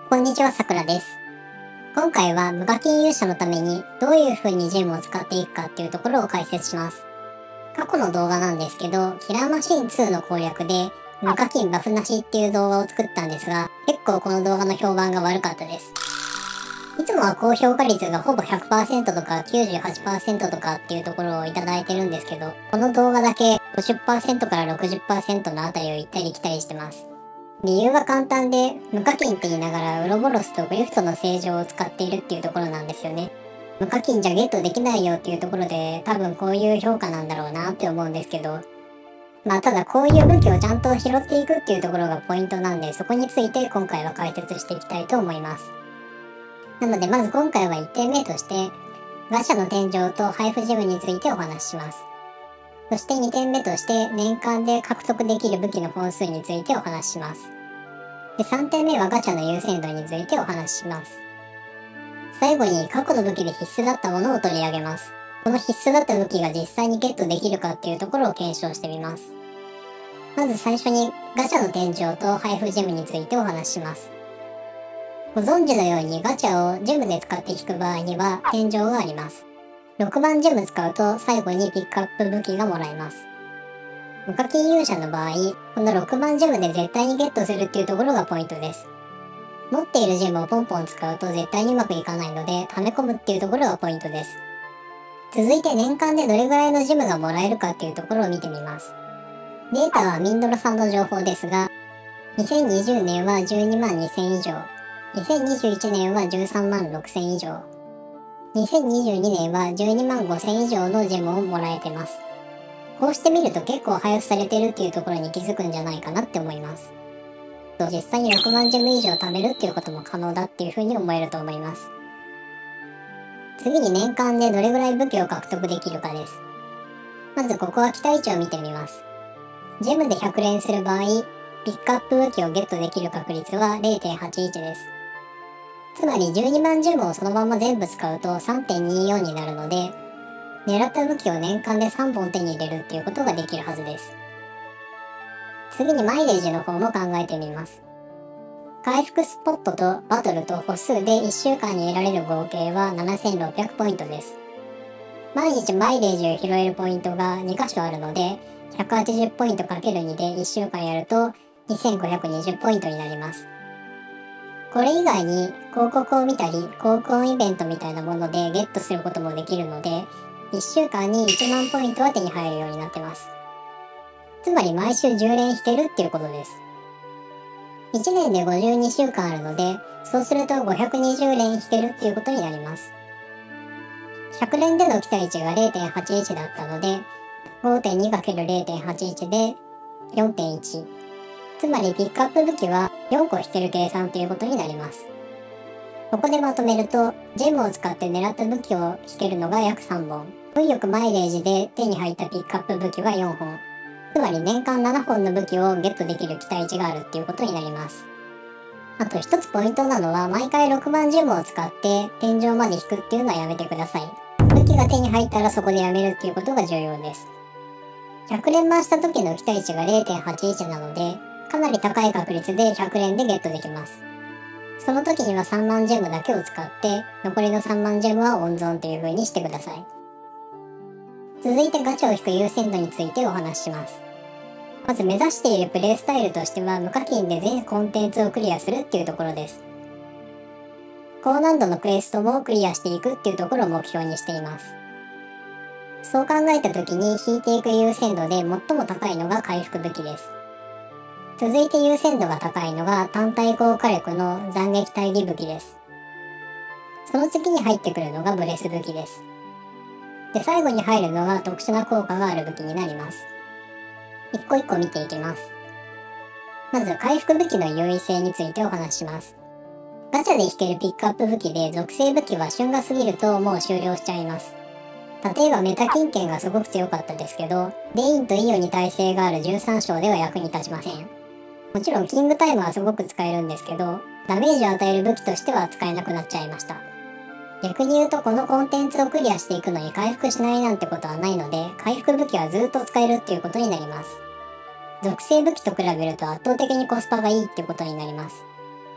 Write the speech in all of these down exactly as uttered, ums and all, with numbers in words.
こんにちは、さくらです。今回は無課金勇者のためにどういう風にジェムを使っていくかっていうところを解説します。過去の動画なんですけど、キラーマシンツーの攻略で無課金バフなしっていう動画を作ったんですが、結構この動画の評判が悪かったです。いつもは高評価率がほぼ ひゃくパーセント とか きゅうじゅうはちパーセント とかっていうところをいただいてるんですけど、この動画だけ ごじゅっパーセント から ろくじゅっパーセント のあたりを行ったり来たりしてます。理由は簡単で、無課金って言いながらウロボロスとグリフトの正常を使っているっていうところなんですよね。無課金じゃゲットできないよっていうところで、多分こういう評価なんだろうなって思うんですけど、まあただこういう武器をちゃんと拾っていくっていうところがポイントなんで、そこについて今回は解説していきたいと思います。なのでまず今回はいってんめとして、ガチャの天井と配布ジムについてお話しします。そしてにてんめとして年間で獲得できる武器の本数についてお話しします。でさんてんめはガチャの優先度についてお話しします。最後に過去の武器で必須だったものを取り上げます。この必須だった武器が実際にゲットできるかっていうところを検証してみます。まず最初にガチャの天井と配布ジムについてお話しします。ご存知のようにガチャをジムで使って引く場合には天井があります。ろくばんジム使うと最後にピックアップ武器がもらえます。無課金勇者の場合、このろくばんジムで絶対にゲットするっていうところがポイントです。持っているジムをポンポン使うと絶対にうまくいかないので、溜め込むっていうところがポイントです。続いて年間でどれぐらいのジムがもらえるかっていうところを見てみます。データはミンドロさんの情報ですが、にせんにじゅうねんはじゅうにまんにせん以上、にせんにじゅういちねんはじゅうさんまんろくせん以上、にせんにじゅうにねんはじゅうにまんごせん以上のジェムをもらえてます。こうしてみると結構配布されてるっていうところに気づくんじゃないかなって思います。実際にろくまんジェム以上貯めるっていうことも可能だっていうふうに思えると思います。次に年間でどれぐらい武器を獲得できるかです。まずここは期待値を見てみます。ジェムでひゃく連する場合、ピックアップ武器をゲットできる確率は れいてんはちいち です。つまりじゅうにまんジェムをそのまま全部使うと さんてんによん になるので、狙った武器を年間でさんぼん手に入れるっていうことができるはずです。次にマイレージの方も考えてみます。回復スポットとバトルと歩数でいっしゅうかんに得られる合計はななせんろっぴゃくポイントです。毎日マイレージを拾えるポイントがにかしょあるので、ひゃくはちじゅうポイント ×に でいっしゅうかんやるとにせんごひゃくにじゅうポイントになります。これ以外に広告を見たり、交換イベントみたいなものでゲットすることもできるので、いっしゅうかんにいちまんポイントは手に入るようになってます。つまり毎週じゅう連引けるっていうことです。いちねんでごじゅうにしゅうかんあるので、そうするとごひゃくにじゅう連引けるっていうことになります。ひゃく連での期待値が れいてんはちいち だったので、ごてんにかけるれいてんはちいち で よんてんいち。つまりピックアップ武器はよんこ引ける計算ということになります。ここでまとめると、ジェムを使って狙った武器を引けるのが約さんぼん。運よくマイレージで手に入ったピックアップ武器はよんほん。つまり年間ななほんの武器をゲットできる期待値があるっていうことになります。あと一つポイントなのは、毎回ろくばんジェムを使って天井まで引くっていうのはやめてください。武器が手に入ったらそこでやめるっていうことが重要です。ひゃく連回した時の期待値が れいてんはちいち なので、かなり高い確率でひゃく連でゲットできます。その時にはさんまんジェムだけを使って、残りのさんまんジェムは温存という風にしてください。続いてガチャを引く優先度についてお話しします。まず目指しているプレイスタイルとしては無課金で全コンテンツをクリアするっていうところです。高難度のクエストもクリアしていくっていうところを目標にしています。そう考えた時に引いていく優先度で最も高いのが回復武器です。続いて優先度が高いのが単体効火力の斬撃対義武器です。その次に入ってくるのがブレス武器です。で、最後に入るのが特殊な効果がある武器になります。一個一個見ていきます。まず回復武器の優位性についてお話しします。ガチャで引けるピックアップ武器で属性武器は旬が過ぎるともう終了しちゃいます。例えばメタ金剣がすごく強かったですけど、レインとイオに耐性があるじゅうさん章では役に立ちません。もちろんキングタイムはすごく使えるんですけど、ダメージを与える武器としては使えなくなっちゃいました。逆に言うとこのコンテンツをクリアしていくのに回復しないなんてことはないので、回復武器はずっと使えるっていうことになります。属性武器と比べると圧倒的にコスパがいいっていうことになります。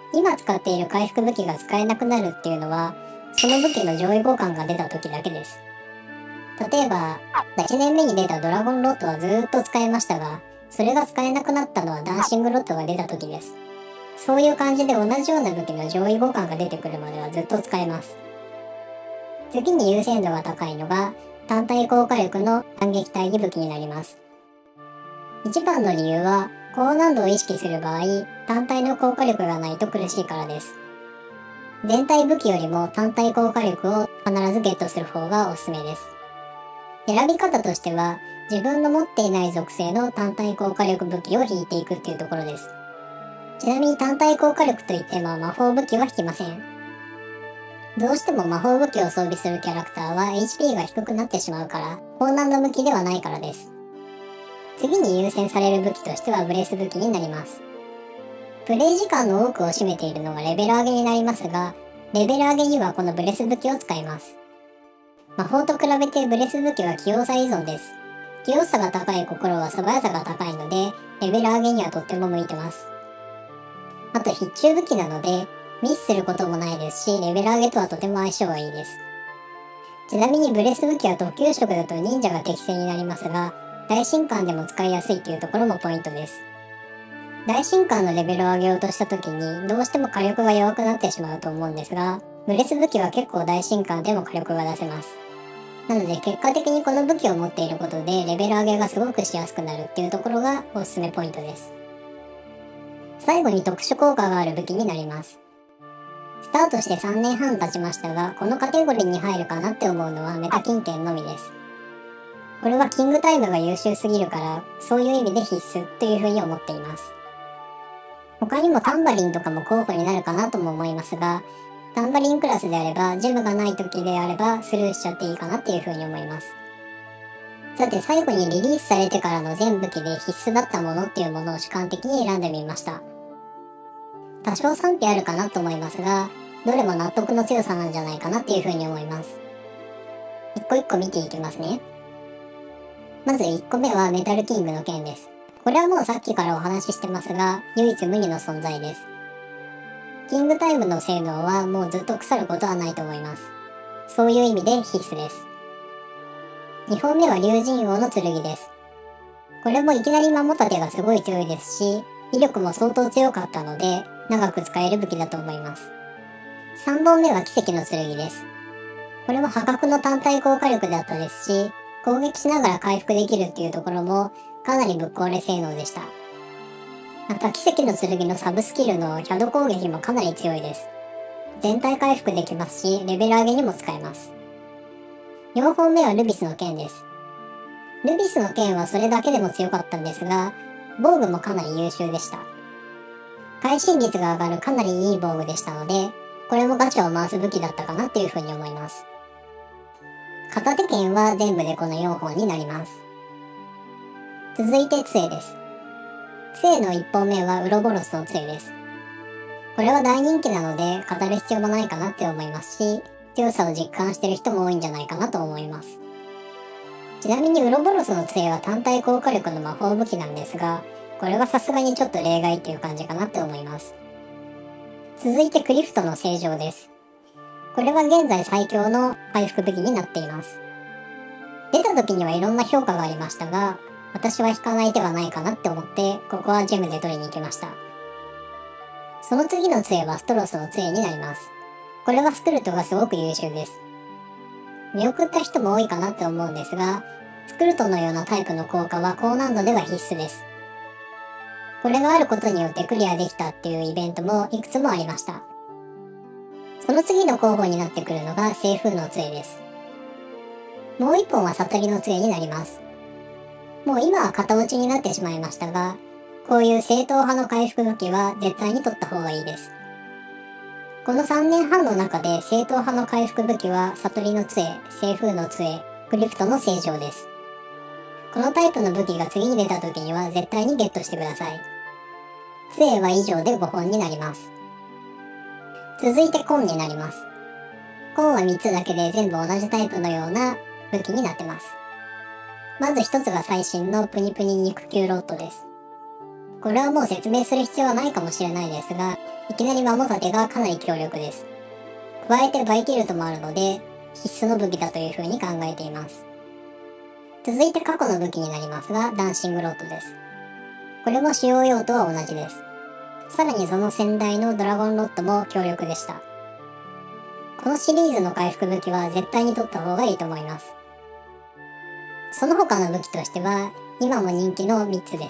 今使っている回復武器が使えなくなるっていうのは、その武器の上位互換が出た時だけです。例えば、いちねんめに出たドラゴンロッドはずーっと使えましたが、それが使えなくなったのはダンシングロッドが出た時です。そういう感じで同じような武器の上位互換が出てくるまではずっと使えます。次に優先度が高いのが、単体効果力の反撃対義武器になります。一番の理由は、高難度を意識する場合、単体の効果力がないと苦しいからです。全体武器よりも単体効果力を必ずゲットする方がおすすめです。選び方としては、自分の持っていない属性の単体効果力武器を引いていくっていうところです。ちなみに単体効果力といっても魔法武器は引きません。どうしても魔法武器を装備するキャラクターは エイチピー が低くなってしまうから、高難度武器ではないからです。次に優先される武器としてはブレス武器になります。プレイ時間の多くを占めているのがレベル上げになりますが、レベル上げにはこのブレス武器を使います。魔法と比べてブレス武器は器用さ依存です。器用さが高い心は素早さが高いので、レベル上げにはとっても向いてます。あと必中武器なので、ミスすることもないですし、レベル上げとはとても相性がいいです。ちなみにブレス武器は特級職だと忍者が適正になりますが、大神官でも使いやすいというところもポイントです。大神官のレベルを上げようとした時にどうしても火力が弱くなってしまうと思うんですが、ブレス武器は結構大神官でも火力が出せます。なので結果的にこの武器を持っていることでレベル上げがすごくしやすくなるっていうところがおすすめポイントです。最後に特殊効果がある武器になります。スタートしてさんねんはん経ちましたが、このカテゴリーに入るかなって思うのはメタ金剣のみです。これはキングタイムが優秀すぎるから、そういう意味で必須というふうに思っています。他にもタンバリンとかも候補になるかなとも思いますが、タンバリンクラスであれば、ジェムがない時であればスルーしちゃっていいかなっていうふうに思います。さて最後にリリースされてからの全武器で必須だったものっていうものを主観的に選んでみました。多少賛否あるかなと思いますが、どれも納得の強さなんじゃないかなっていうふうに思います。一個一個見ていきますね。まずいっこめはメタルキングの剣です。これはもうさっきからお話ししてますが、唯一無二の存在です。キングタイムの性能はもうずっと腐ることはないと思います。そういう意味で必須です。にほんめは竜神王の剣です。これもいきなり守った手がすごい強いですし、威力も相当強かったので、長く使える武器だと思います。さんぼんめは奇跡の剣です。これも破格の単体効果力だったですし、攻撃しながら回復できるっていうところもかなりぶっ壊れ性能でした。また奇跡の剣のサブスキルのキャド攻撃もかなり強いです。全体回復できますし、レベル上げにも使えます。よんほんめはルビスの剣です。ルビスの剣はそれだけでも強かったんですが、防具もかなり優秀でした。会心率が上がるかなりいい防具でしたので、これもガチャを回す武器だったかなっていうふうに思います。片手剣は全部でこのよんほんになります。続いて杖です。杖のいっぽんめはウロボロスの杖です。これは大人気なので語る必要もないかなって思いますし、強さを実感してる人も多いんじゃないかなと思います。ちなみにウロボロスの杖は単体効果力の魔法武器なんですが、これはさすがにちょっと例外っていう感じかなって思います。続いてクリフトの聖杖です。これは現在最強の回復武器になっています。出た時にはいろんな評価がありましたが、私は引かない手はないかなって思って、ここはジェムで取りに行きました。その次の杖はストロスの杖になります。これはスクルトがすごく優秀です。見送った人も多いかなって思うんですが、スクルトのようなタイプの効果は高難度では必須です。これがあることによってクリアできたっていうイベントもいくつもありました。その次の候補になってくるのが聖風の杖です。もう一本は悟りの杖になります。もう今は型落ちになってしまいましたが、こういう正統派の回復武器は絶対に取った方がいいです。このさんねんはんの中で正統派の回復武器は悟りの杖、聖風の杖、クリフトの聖杖です。このタイプの武器が次に出た時には絶対にゲットしてください。杖は以上でごほんになります。続いてコンになります。コンはみっつだけで全部同じタイプのような武器になってます。まずひとつが最新のプニプニ肉球ロッドです。これはもう説明する必要はないかもしれないですが、 いきなりマモ盾がかなり強力です。加えてバイティルトもあるので、必須の武器だという風に考えています。続いて過去の武器になりますが、ダンシングロッドです。これも使用用途は同じです。さらにその先代のドラゴンロッドも強力でした。このシリーズの回復武器は絶対に取った方がいいと思います。その他の武器としては、今も人気のみっつです。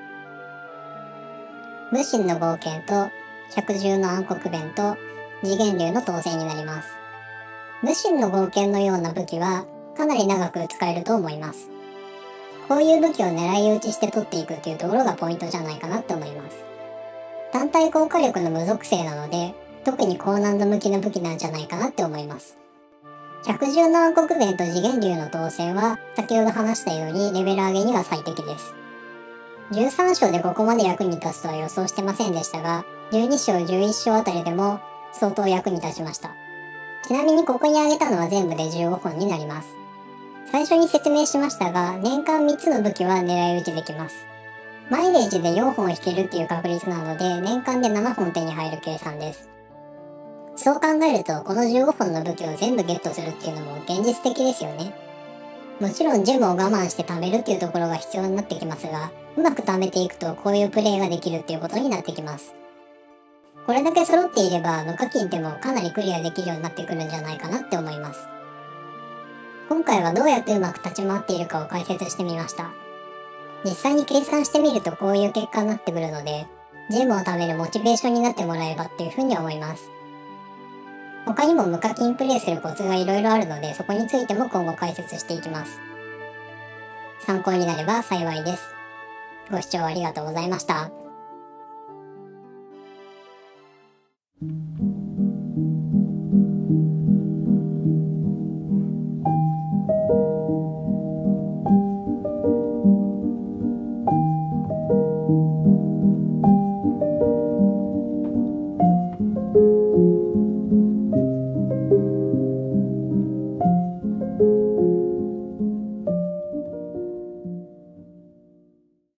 武神の冒険と百獣の暗黒弁と次元竜の統制になります。武神の冒険のような武器はかなり長く使えると思います。こういう武器を狙い撃ちして取っていくっていうところがポイントじゃないかなって思います。単体効果力の無属性なので、特に高難度向きの武器なんじゃないかなって思います。百獣の暗黒弁と次元竜の統制は先ほど話したようにレベル上げには最適です。じゅうさん章でここまで役に立つとは予想してませんでしたが、じゅうに章、じゅういち章あたりでも相当役に立ちました。ちなみにここに挙げたのは全部でじゅうごほんになります。最初に説明しましたが、年間みっつの武器は狙い撃ちできます。マイレージでよんほん引けるっていう確率なので、年間でななほん手に入る計算です。そう考えると、このじゅうごほんの武器を全部ゲットするっていうのも現実的ですよね。もちろんジェムを我慢して貯めるっていうところが必要になってきますが、うまく貯めていくとこういうプレイができるっていうことになってきます。これだけ揃っていれば無課金でもかなりクリアできるようになってくるんじゃないかなって思います。今回はどうやってうまく立ち回っているかを解説してみました。実際に計算してみるとこういう結果になってくるので、ジェムを貯めるモチベーションになってもらえばっていうふうに思います。他にも無課金プレイするコツがいろいろあるので、そこについても今後解説していきます。参考になれば幸いです。ご視聴ありがとうございました。